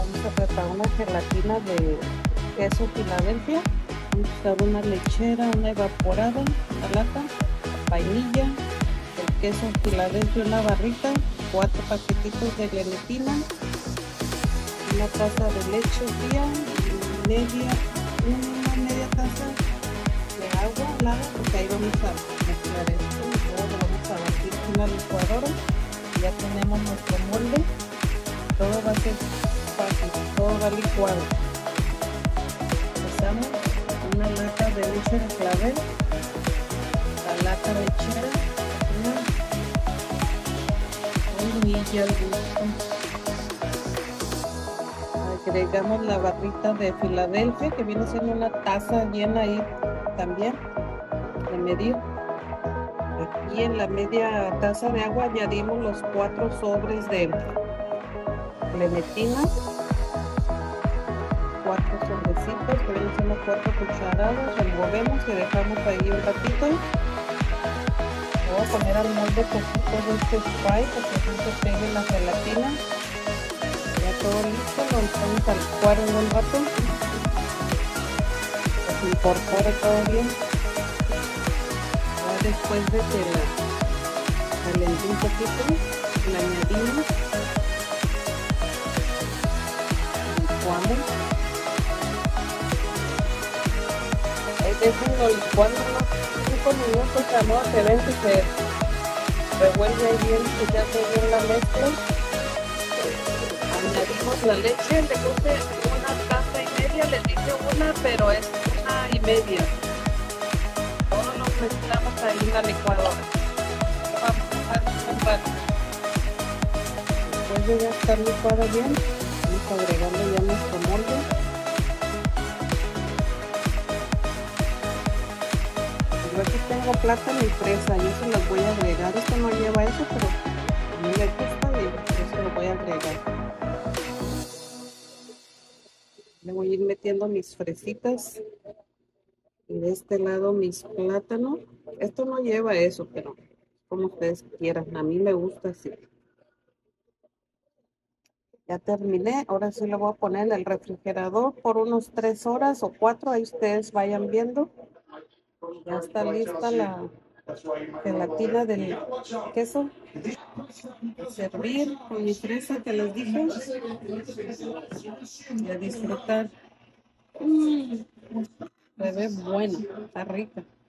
Vamos a preparar una gelatina de queso Filadelfia. Vamos a usar una lechera, una evaporada, una lata, vainilla, el queso Filadelfia, una barrita, 4 paquetitos de gelatina, una taza de leche fría y una media taza de agua helada, porque ahí vamos a mezclar esto. Luego lo vamos a batir en la licuadora. Ya tenemos nuestro molde. Todo va a ser fácil, todo va licuado. Usamos una lata de leche de clavel, la lata lechera, una vainilla al gusto. Agregamos la barrita de Filadelfia, que viene siendo una taza llena ahí también de medio. Aquí en la media taza de agua añadimos los 4 sobres de clementina, 4 sobrecitos, que vienen siendo 4 cucharadas. Removemos y dejamos ahí un ratito. Voy a poner al molde poquito de este spray porque así se pegue la gelatina. Ya todo listo, lo vamos a licuar en un rato, que se incorpore todo bien. Ya después de que la calenté un poquito, la añadimos, licuamos. Hay veces lo licuamos unos 5 minutos, a modo que ven que se revuelve ahí bien, que ya se bien la mezcla. Añadimos la leche, le puse una taza y media, le dije una, pero es 1 y media. Todo lo mezclamos ahí en la licuadora. Vamos a dejar un rato. Después de ya estar licuada bien, vamos agregando ya nuestro molde. Yo aquí tengo plátano y fresa, yo se las voy a agregar. Esto no lleva eso, pero a mí me gusta y yo se lo voy a agregar. Le voy a ir metiendo mis fresitas y de este lado mis plátanos. Esto no lleva eso, pero como ustedes quieran, a mí me gusta así. Ya terminé, ahora sí lo voy a poner en el refrigerador por unos 3 horas o 4, ahí ustedes vayan viendo. Ya está lista la gelatina del queso. Servir con mi fresa que les dije y a disfrutar. Se ve buena, está rica.